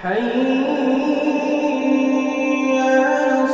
حي على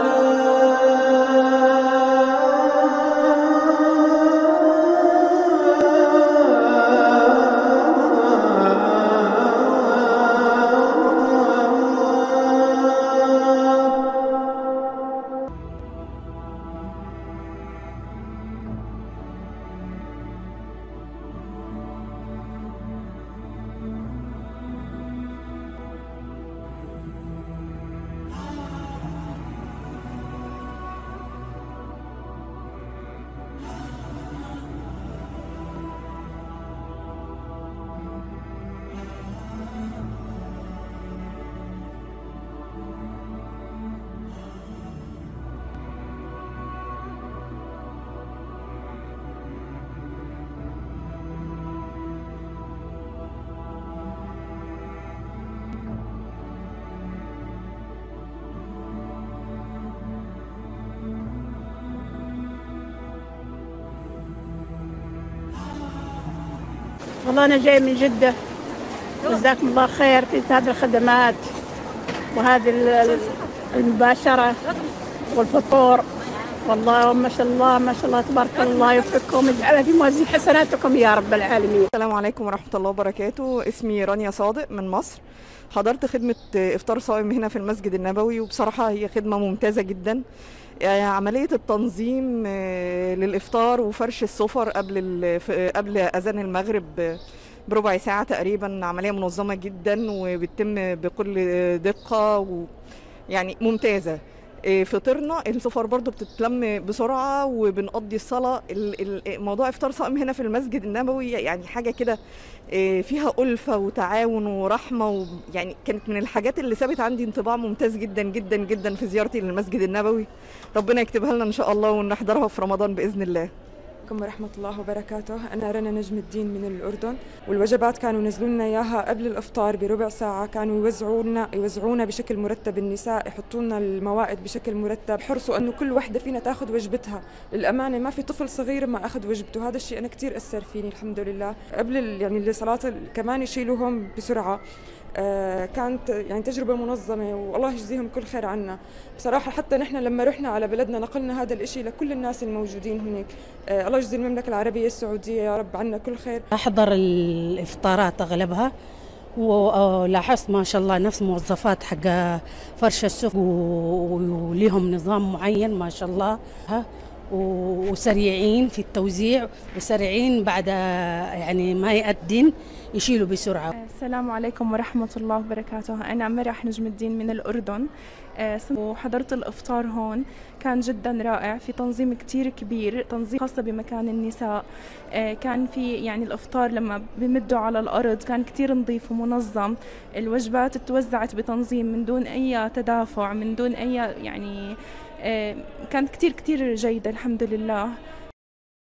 والله أنا جاي من جدة. جزاكم الله خير في هذه الخدمات وهذه المباشرة والفطور. والله ما شاء الله ما شاء الله تبارك الله، يوفقكم ويجعلها في موازين حسناتكم يا رب العالمين. السلام عليكم ورحمة الله وبركاته. اسمي رانيا صادق من مصر. حضرت خدمة إفطار صائم هنا في المسجد النبوي، وبصراحة هي خدمة ممتازة جدا. عملية التنظيم للإفطار وفرش السفر قبل أذان المغرب بربع ساعة تقريبا، عملية منظمة جدا وبتتم بكل دقة يعني ممتازة. فطرنا السفر برضو بتتلم بسرعة وبنقضي الصلاة. موضوع إفطار صائم هنا في المسجد النبوي يعني حاجة كده فيها ألفة وتعاون ورحمة، يعني كانت من الحاجات اللي سابت عندي انطباع ممتاز جدا جدا جدا في زيارتي للمسجد النبوي. ربنا يكتبها لنا إن شاء الله ونحضرها في رمضان بإذن الله. عليكم ورحمة الله وبركاته. أنا رنا نجم الدين من الأردن، والوجبات كانوا ينزلوا لنا إياها قبل الإفطار بربع ساعة. كانوا يوزعونا بشكل مرتب، النساء يحطوا لنا الموائد بشكل مرتب، حرصوا أنه كل وحدة فينا تاخذ وجبتها. للأمانة ما في طفل صغير ما أخذ وجبته، هذا الشيء أنا كتير أثر فيني الحمد لله. قبل يعني الصلاة كمان يشيلوهم بسرعة. كانت يعني تجربة منظمة، والله يجزيهم كل خير عنا بصراحة. حتى نحن لما رحنا على بلدنا نقلنا هذا الإشي لكل الناس الموجودين هناك. الله يجزي المملكة العربية السعودية يا رب عنا كل خير. أحضر الإفطارات أغلبها، ولاحظت ما شاء الله نفس موظفات حق فرش السفر وليهم نظام معين ما شاء الله، وسريعين في التوزيع وسريعين بعد يعني ما يأذن يشيلوا بسرعة. السلام عليكم ورحمة الله وبركاته. أنا مرح نجم الدين من الأردن، وحضرت الإفطار هون. كان جدا رائع، في تنظيم كتير كبير، تنظيم خاصة بمكان النساء. كان في يعني الإفطار لما بمدوا على الأرض كان كتير نظيف ومنظم. الوجبات توزعت بتنظيم من دون أي تدافع، من دون أي يعني كانت كتير جيدة الحمد لله.